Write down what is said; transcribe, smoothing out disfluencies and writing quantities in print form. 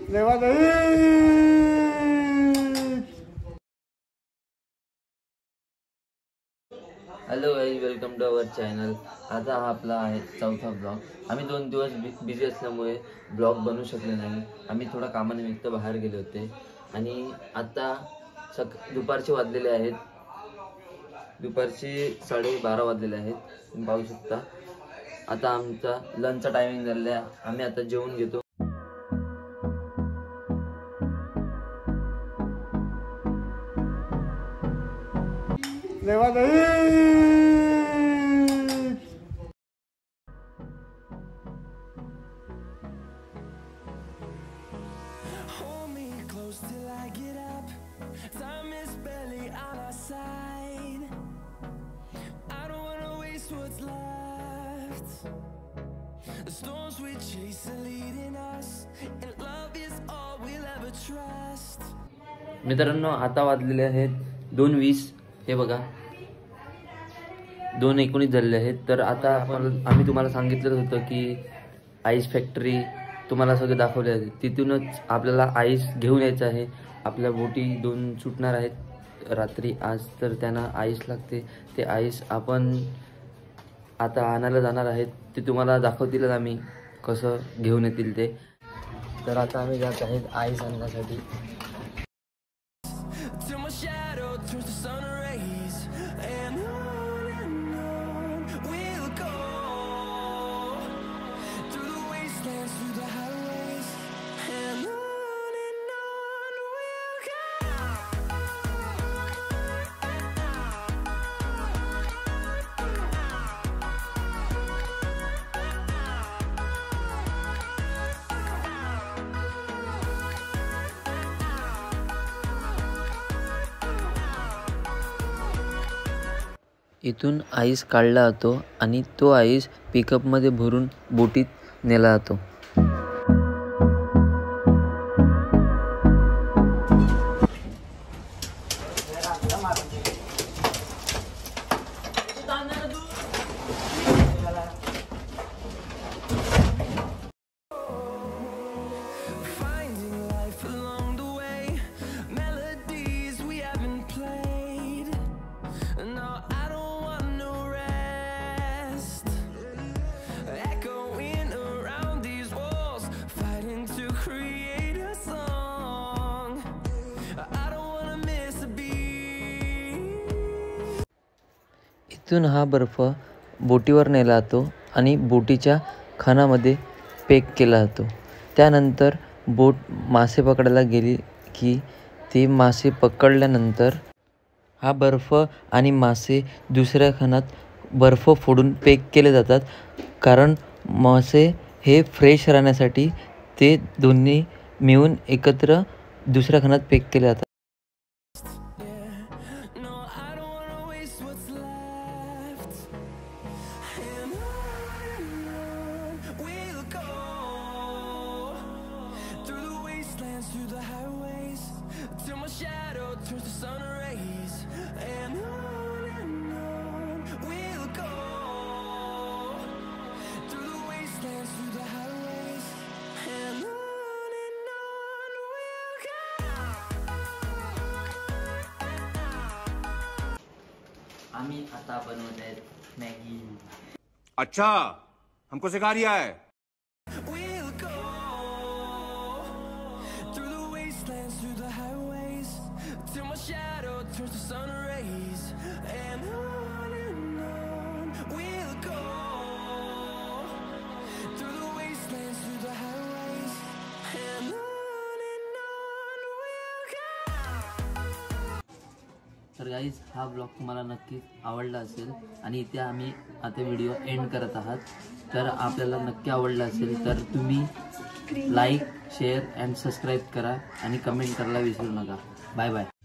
Hello guys, welcome to our channel. आता हा आपला आहे चौथा ब्लॉग। आम्ही 2 दिवस बिझी असल्यामुळे ब्लॉग बनवू शकले नाही। आम्ही थोडा कामानिमित्त बाहेर गेले होते आणि आता दुपारचे वाजलेले आहेत, दुपारचे 12:30 वाजलेले आहेत। तुम्ही पाहू शकता आता आमचा लंचचा टायमिंग झालेला आहे। आम्ही आता जेवून घेतो। Hold me close till I get up. Time is barely on our side. I don't wanna waste what's left. The storms we chase are leading us, and love is all we'll ever trust. मित्रांनो, आता वाजलेले आहेत 2:20। हे बघा 2:19 झालेले आहेत। तर आता आम्ही तुम्हाला सांगितलं होतं की आईस फॅक्टरी तुम्हाला सगळे दाखवले आहे, तिथूनच आपल्याला आईस घेऊन यायचं आहे। आपल्या बोटी 2 सुटणार आहेत रात्री आज, तर त्यांना आईस लागते। ते आईस आपण आता आणायला जाणार आहेत, ते तुम्हाला दाखवतीलच आम्ही कसं घेऊन येतील ते। तर आता आम्ही जात आहेत आईस आणण्यासाठी। Till my shadow turns to sun rays, and on we'll go. Through the wastelands, through the highways, and on we'll go. इथून आईस काढला जातो आणि तो आईस पिकअपमध्ये भरून बोटीत नेला जातो। Finding life along the way, melodies we haven't played. No, I don't want no rest. Echoing around these walls, fighting to create a song. I don't wanna miss a beat. इथून हा बर्फ बोटीवर नेला जातो आणि बोटीच्या खानामध्ये पॅक केला जातो। त्यानंतर बोट मासे पकडायला गेली की ते मासे पकडल्यानंतर हा बर्फ आणि मासे दुसऱ्या खानात बर्फ फोडून पॅक केले जातात, कारण मासे हे फ्रेश राहण्यासाठी ते दोन्ही मिळून एकत्र दुसऱ्या खानात पॅक केले जातात। No, I don't wanna waste what's left. And on we'll go. Through the wastelands, through the highways, till my shadow turns to sun rays. And on we'll go. Through the wastelands, through the highways, and on we'll go. आम्ही आता बनवत आहेत Maggi. अच्छा, हमको सिखा रिया है। We'll go through the wastelands, through the highways, till my shadow turns to sun rays, and on we'll go through the wastelands, through the highways, and on we'll go. तर guys, हा blog तुम्हाला नक्कीच आवडला असेल आणि इथे आम्ही आता व्हिडिओ एंड करत आहात। तर आपल्याला नक्की आवडला असेल तर तुम्ही लाईक, शेअर अँड सबस्क्राईब करा आणि कमेंट करायला विसरू नका। Bye bye.